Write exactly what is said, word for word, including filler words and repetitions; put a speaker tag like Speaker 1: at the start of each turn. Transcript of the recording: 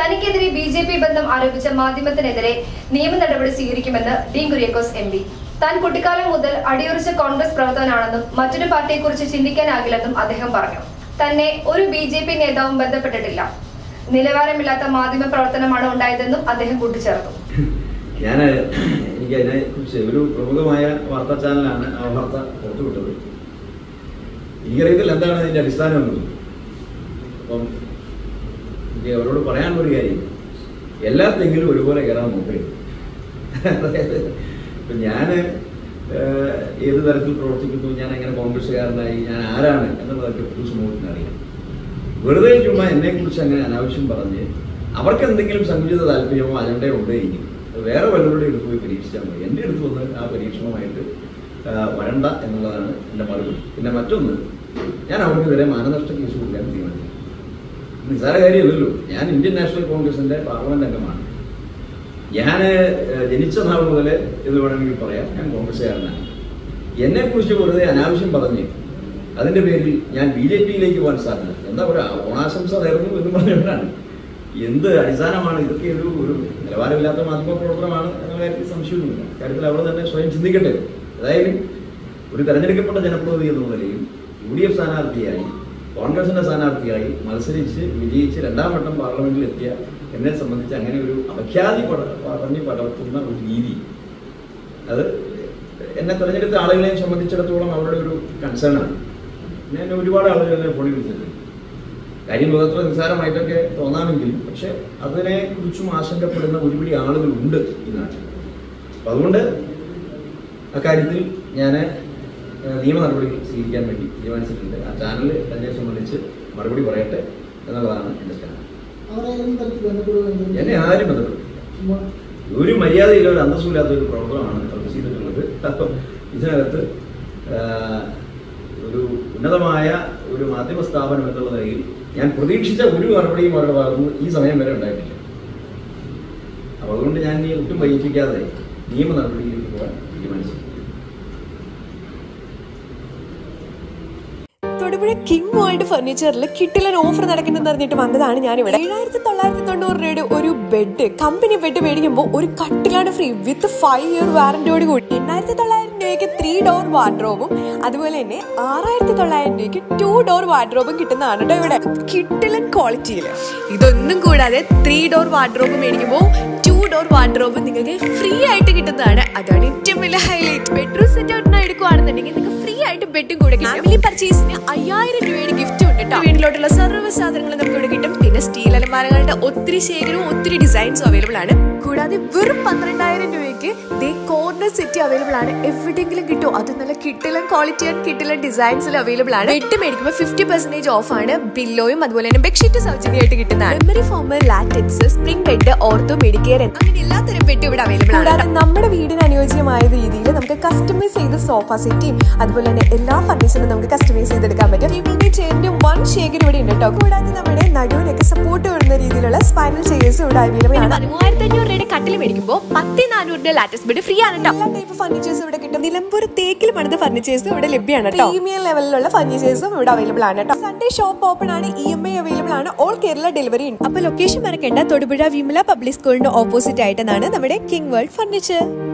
Speaker 1: തനിക്കെതിരെ B J P ബന്ധം ആരോപിച്ച മാധ്യമത്തിനെതിരെ നിയമ നടപടി സ്വീകരിക്കുമെന്ന് ഡീൻ കുര്യാക്കോസ് എം പി. താൻ കുട്ടിക്കാലം മുതൽ അടിയുറച്ച കോൺഗ്രസ് പ്രവർത്തകനാണെന്നും മറ്റൊരു പാർട്ടിയെക്കുറിച്ച് ചിന്തിക്കാനാകില്ലെന്നും അദ്ദേഹം പറഞ്ഞു. തന്നെ ഒരു ബി ജെ പി നേതാവും ബന്ധപ്പെട്ടിട്ടില്ല. നിലവാരമില്ലാത്ത മാധ്യമ പ്രവർത്തനമാണ് ഉണ്ടായതെന്നും അദ്ദേഹം കൂട്ടിച്ചേർത്തു.
Speaker 2: ഞാൻ എനിക്ക് അതിനെക്കുറിച്ച് ഒരു പ്രമുഖമായ വാർത്താ ചാനലാണ് ആ വാർത്ത പുറത്തുവിട്ടത്. എനിക്കറിയത്തില്ല എന്താണ് അതിൻ്റെ അടിസ്ഥാനം എന്നത്. അപ്പം എനിക്ക് അവരോട് പറയാനുള്ളൊരു കാര്യം, എല്ലാത്തെങ്കിലും ഒരുപോലെ കയറാൻ നോക്കരുത്. അതായത് ഇപ്പം ഞാൻ ഏത് തരത്തിൽ പ്രവർത്തിക്കുന്നു, ഞാൻ എങ്ങനെ കോൺഗ്രസ്സുകാരനായി, ഞാൻ ആരാണ് എന്നുള്ളതൊക്കെ പൊതു സമൂഹത്തിന് അറിയാം. വെറുതെ ചുമ്മാ എന്നെക്കുറിച്ച് അങ്ങനെ അനാവശ്യം പറഞ്ഞ് അവർക്ക് എന്തെങ്കിലും സങ്കുചിത താല്പര്യമോ അജണ്ടയോ ഉണ്ടെങ്കിൽ വേറെ വല്ലവരുടെ അടുത്ത് പോയി പരീക്ഷിച്ചാൽ മതി. എൻ്റെ അടുത്ത് വന്ന് ആ പരീക്ഷണമായിട്ട് വരണ്ട എന്നുള്ളതാണ് എൻ്റെ മറുപടി. പിന്നെ മറ്റൊന്ന്, ഞാൻ അവർക്കെതിരെ മാനനഷ്ട കേസ് കൊടുക്കാൻ തീരുമാനിച്ചു. നിസ്സാര കാര്യമല്ലല്ലോ. ഞാൻ ഇന്ത്യൻ നാഷണൽ കോൺഗ്രസിൻ്റെ പാർലമെൻറ്റ് അംഗമാണ്. ഞാൻ ജനിച്ച നാൾ മുതൽ ഇത് വേണമെങ്കിൽ പറയാം, ഞാൻ കോൺഗ്രസ്സുകാരനാണ്. എന്നെക്കുറിച്ച് വെറുതെ അനാവശ്യം പറഞ്ഞ് അതിൻ്റെ പേരിൽ ഞാൻ ബി ജെ പിയിലേക്ക് പോകാൻ സാധ്യത എന്താ പറയുക, ഓണാശംസ നേർന്നു എന്ന് പറഞ്ഞവരാണ്. എന്ത് അടിസ്ഥാനമാണ് ഇതൊക്കെ? ഒരു ഒരു നിലവാരമില്ലാത്ത മാധ്യമ പ്രവർത്തനമാണ് എന്ന കാര്യത്തിൽ സംശയമൊന്നുമില്ല. കാര്യത്തിൽ അവർ തന്നെ സ്വയം ചിന്തിക്കട്ടെ. അതായത് ഒരു തെരഞ്ഞെടുക്കപ്പെട്ട ജനപ്രതിനിധി എന്ന നിലയിൽ യു ഡി എഫ് സ്ഥാനാർത്ഥിയായി, കോൺഗ്രസിൻ്റെ സ്ഥാനാർത്ഥിയായി മത്സരിച്ച് വിജയിച്ച് രണ്ടാം വട്ടം പാർലമെൻറ്റിൽ എത്തിയ എന്നെ സംബന്ധിച്ച് അങ്ങനെ ഒരു അപഖ്യാതി പട പറഞ്ഞ് പടർത്തുന്ന ഒരു രീതി, അത് എന്നെ തിരഞ്ഞെടുത്ത ആളുകളെയും സംബന്ധിച്ചിടത്തോളം അവരുടെ ഒരു കൺസേണാണ്. ഞാൻ ഒരുപാട് ആളുകൾ എന്നെ ഫോണിൽ വിളിച്ചിട്ടുണ്ട്. കാര്യം ലോകത്ര നിസ്സാരമായിട്ടൊക്കെ തോന്നാമെങ്കിലും പക്ഷെ അതിനെക്കുറിച്ചും ആശങ്കപ്പെടുന്ന ഒരുപിടി ആളുകളുണ്ട് ഈ നാട്ടിൽ. അപ്പം അതുകൊണ്ട് അക്കാര്യത്തിൽ ഞാൻ നിയമ നടപടി സ്വീകരിക്കാൻ വേണ്ടി തീരുമാനിച്ചിട്ടുണ്ട്. ആ ചാനൽ തന്നെ സംബന്ധിച്ച് മറുപടി പറയട്ടെ എന്നുള്ളതാണ് എൻ്റെ ചാനൽ. എന്നെ ആരും ബന്ധപ്പെട്ടില്ല. ഒരു മര്യാദയില്ല, ഒരു അന്തസ്സുമില്ലാത്ത ഒരു പ്രവർത്തനമാണ് അവർ ചെയ്തിട്ടുള്ളത്. അപ്പം ഇതിനകത്ത് ഒരു ഉന്നതമായ ഒരു മാധ്യമ സ്ഥാപനം എന്നുള്ള നിലയിൽ ഞാൻ പ്രതീക്ഷിച്ച ഒരു മറുപടിയും അവരുടെ ഭാഗത്തുനിന്ന് ഈ സമയം വരെ ഉണ്ടായിട്ടില്ല. അപ്പോൾ അതുകൊണ്ട് ഞാൻ ഈ ഒട്ടും വൈകിപ്പിക്കാതെ നിയമ നടപടിയിലേക്ക് പോകാൻ തീരുമാനിച്ചു.
Speaker 3: തൊടുപുഴ കിങ് വേൾഡ് ഫർണിച്ചറിൽ കിട്ടിലൻ ഓഫർ നടക്കുന്നെന്ന് അറിഞ്ഞിട്ട് വന്നതാണ് ഞാനിവിടെ. ഏഴായിരത്തി തൊള്ളായിരത്തി തൊണ്ണൂറ് രൂപയുടെ ഒരു ബെഡ്, കമ്പനി ബെഡ് മേടിക്കുമ്പോൾ ഒരു കട്ടിലാണ് ഫ്രീ വിത്ത് ഫൈവ് ഇയർ വാറന്റിയോട് കൂടി. എണ്ണായിരത്തി തൊള്ളായിരം രൂപയ്ക്ക് ത്രീ ഡോർ വാർഡ്രോബും അതുപോലെ തന്നെ ആറായിരത്തി തൊള്ളായിരം രൂപയ്ക്ക് ടു ഡോർ വാർഡ്രോബും കിട്ടുന്നതാണ് കേട്ടോ ഇവിടെ. കിട്ടിലൻ ക്വാളിറ്റിയിൽ ഇതൊന്നും കൂടാതെ ത്രീ ഡോർ വാർഡ്രോബ് മേടിക്കുമ്പോൾ ടു ഡോർ വാർഡ്രോബ് നിങ്ങൾക്ക് ഫ്രീ ആയിട്ട് കിട്ടുന്നതാണ്. അതാണ് ഏറ്റവും വലിയ ഹൈലൈറ്റ്. ബെഡ്റൂം സെറ്റ് ഔട്ടിന് എടുക്കുകയാണെന്നുണ്ടെങ്കിൽ നിങ്ങൾക്ക് ഫ്രീ ആയിട്ട് ബെഡും കൂടെ കിട്ടും. ഫാമിലി പർച്ചേസിന് അയ്യായിരം രൂപയുടെ ഗിഫ്റ്റ് ഉണ്ട് കേട്ടോ. വീട്ടിലോട്ടുള്ള സർവ്വ സാധനങ്ങളും നമുക്ക് ഇവിടെ കിട്ടും. പിന്നെ സ്റ്റീൽ അലമാരകളുടെ ഒത്തിരി ശേഖരവും ഒത്തിരി ഡിസൈൻസും അവൈലബിൾ ആണ്. കൂടാതെ വെറും പന്ത്രണ്ടായിരം രൂപയ്ക്ക് ദേ കോർണർ സെറ്റ് അവൈലബിൾ ആണ്. എവിടെയെങ്കിലും കിട്ടും. അത് നല്ല കിട്ടിലൻ ക്വാളിറ്റി ആൻഡ് കിട്ടിലൻ ഡിസൈൻസിൽ അവൈലബിൾ ആണ്. ബെഡ് മേടിക്കുമ്പോൾ ഫിഫ്റ്റി പെർസെന്റേജ് ഓഫ് ആണ്. ബില്ലോയും അതുപോലെ തന്നെ ബെഡ്ഷീറ്റ് സൗജന്യമായിട്ട് കിട്ടുന്നതാണ്. Memory foam, latex, spring bed, ortho, medicare അങ്ങനെ എല്ലാത്തരം ബെഡ് ഇവിടെ അവൈലബിൾ ആണ്. കൂടാതെ നമ്മുടെ വീടിന് അനുയോജ്യമായ രീതിയിൽ നമുക്ക് കസ്റ്റമൈസ് ചെയ്ത് സോഫ സെറ്റും അതുപോലെ തന്നെ എല്ലാ ഫർണിച്ചറും നമുക്ക് കസ്റ്റമൈസ് ചെയ്തെടുക്കാൻ പറ്റും. ചെയറിന്റെ വൺ ശേഖരം ഇവിടെ ഉണ്ട് കേട്ടോ. കൂടാതെ നമ്മുടെ നടുവിനൊക്കെ സപ്പോർട്ട് വരുന്ന രീതിയിലുള്ള സ്പൈനൽ ചെയേഴ്സും ഇവിടെ അവൈലബിൾ ആണ്. മൂവായിരത്തി അഞ്ഞൂറ് രൂപയുടെ കട്ടിൽ മേടിക്കുമ്പോൾ പത്ത് നാനൂറിന്റെ ലാറ്റക്സ് ബെഡ് ഫ്രീ ആണ് കേട്ടോ. എല്ലാ ടൈപ്പ് ഫർണിച്ചേഴ്സും ഇവിടെ കിട്ടും. നിലമ്പൂർ തേക്കിൽ പണിത ഫർണിച്ചേഴ്സും ഇവിടെ ലഭ്യമാണ് കേട്ടോ. പ്രീമിയം ലെവലിലുള്ള ഫർണിച്ചേഴ്സും ഇവിടെ അവൈലബിൾ ആണ് കേട്ടോ. സൺഡേ ഷോപ്പ് ഓപ്പൺ ആണ്. ഇ എം ഐ അവൈലബിൾ ആണ്. ഓൾ കേരള ഡെലിവറി ഉണ്ട്. അപ്പൊ ലൊക്കേഷൻ മറക്കേണ്ട, തൊടുപുഴ വിമല പബ്ലിക് സ്കൂളിന്റെ ഓപ്പോസിറ്റ് ആയിട്ടാണ് നമ്മുടെ കിങ് വേൾഡ് ഫർണിച്ചർ.